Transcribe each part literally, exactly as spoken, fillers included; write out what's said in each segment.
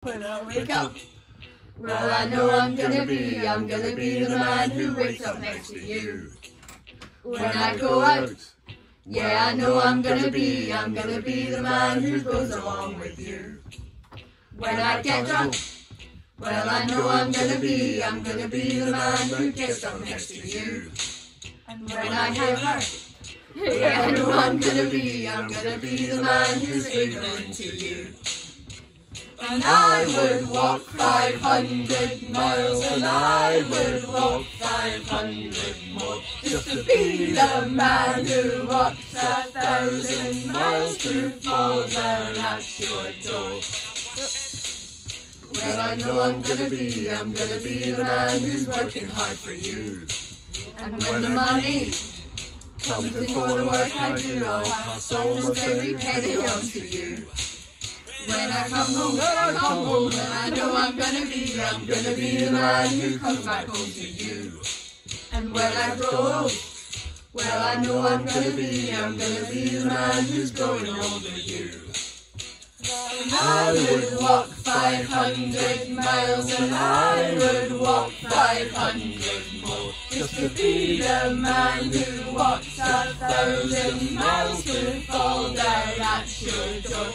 when I wake up. Well, I know I'm gonna be, I'm gonna be the man who wakes up next to you. When I go out, yeah, I know I'm gonna be, I'm gonna be the man who goes along with you. When I get drunk, well, I know I'm gonna be, I'm gonna be the man who gets up next to you. And when I get hurt, yeah, I know I'm gonna be, I'm gonna be the man who's ignorant to you. And I would walk five hundred miles, and I would walk five hundred more, just to be the man who walks a thousand miles to fall down at your door. Well, I know I'm gonna be, I'm gonna be the man who's working hard for you. And when the money comes for the work I do, I'll pass almost every penny on to you. When I come home, when I come home, and I know I'm gonna be, I'm gonna be the man who comes back home to you. And when I grow old, well, I know I'm gonna be, I'm gonna be the man who's growing old with you. And I would walk five hundred miles, and I would walk five hundred more, just to be the man who walks a thousand miles to fall down at your door.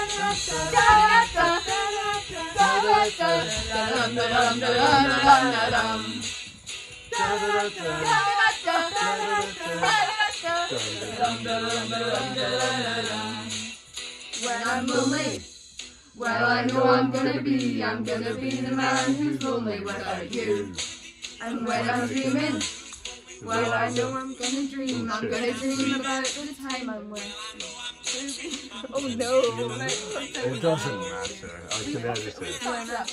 When I'm lonely, well, I know I'm gonna be, I'm gonna be the man who's lonely without you. And when I'm dreaming, well, I know I'm gonna dream, I'm gonna dream about the time I'm with you. Oh no! It doesn't matter, I can edit it.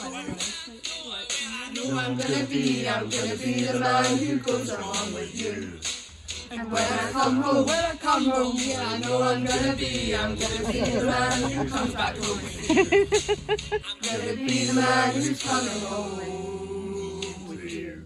I know I'm gonna be, I'm gonna be the man who goes along with you. And when I come home, when I come home, yeah, I know I'm gonna be, I'm gonna be the man who comes back home with you. I'm gonna be the man who's coming home with you.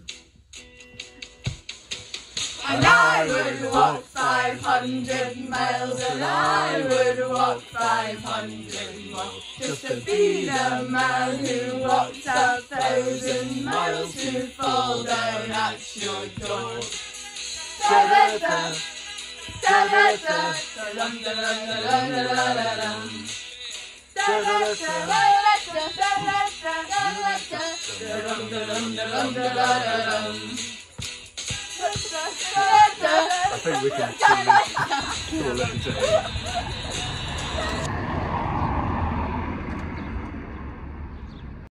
And I would walk five hundred miles, and I would walk five hundred more, just to be the man who walks a thousand miles to fall down at your door. Da-da-da, da-da-da, da-dum, da-dum, da-dum, da-da-da-dum. Da-da-da, da-da-da, da-da-da, da-dum, da-dum, da-dum, da-da-da-dum. I think we can call it a day.